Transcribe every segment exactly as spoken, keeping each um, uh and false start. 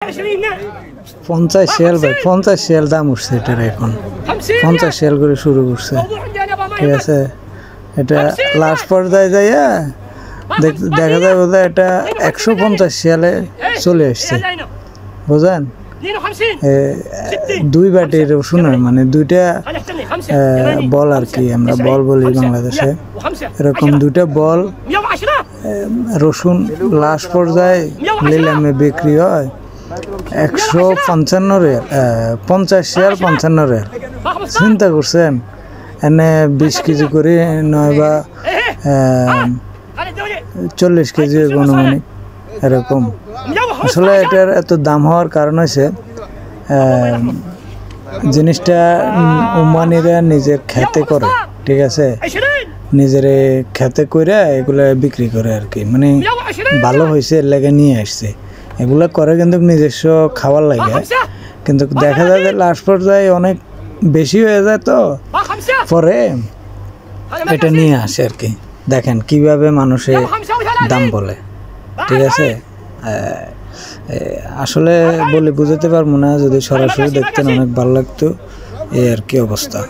পঞ্চাশ শিয়াল ভাই, পঞ্চাশ শিয়াল দাম উঠছে এটার এখন, পঞ্চাশ শিয়াল করে শুরু করছে। ঠিক আছে, এটা লাস্ট পর্যায়ে যাইয়া দেখা যায় বোধহয় এটা একশো পঞ্চাশ শিয়ালে চলে আসছে, বুঝলেন? দুই বাটি রসুন, মানে দুইটা বল আর কি, আমরা বল বলি বাংলাদেশে, এরকম দুইটা বল রসুন লাস্ট পর্যায়ে নিলামে বিক্রি হয় একশো পঞ্চান্ন রিয়াল, পঞ্চাশ শিয়াল পঞ্চান্ন রিয়াল। চিন্তা করছেন, এনে বিশ কেজি করে নয় বা চল্লিশ কেজি অনুমানিক এরকম। আসলে এটার এত দাম হওয়ার কারণ হয়েছে জিনিসটা ওমানিরা নিজের খেতে করে, ঠিক আছে, নিজের খেতে করে এগুলা বিক্রি করে আর কি, মানে ভালো হয়েছে এর লাগে নিয়ে আসছে, এগুলা করে কিন্তু নিজস্ব খাবার লাগে, কিন্তু দেখা যায় যে লাস্ট পর্যায়ে অনেক বেশি হয়ে যায়, তো পরে এটা নিয়ে আসে আর কি। দেখেন কিভাবে মানুষে দাম বলে, ঠিক আছে। আসলে বলে বুঝাতে পারবো না, যদি সরাসরি দেখতেন অনেক ভালো লাগতো, এই আর কি অবস্থা।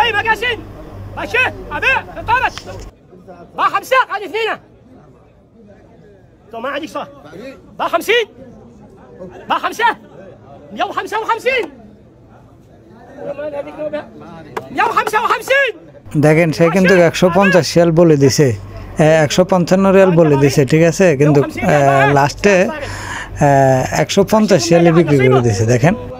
দেখেন সে কিন্তু একশো পঞ্চাশ শিয়াল বলে দিছে, একশো পঞ্চান্ন রিয়াল বলে দিছে, ঠিক আছে, কিন্তু লাস্টে একশো পঞ্চাশ শিয়ালে বিক্রি করে দিছে। দেখেন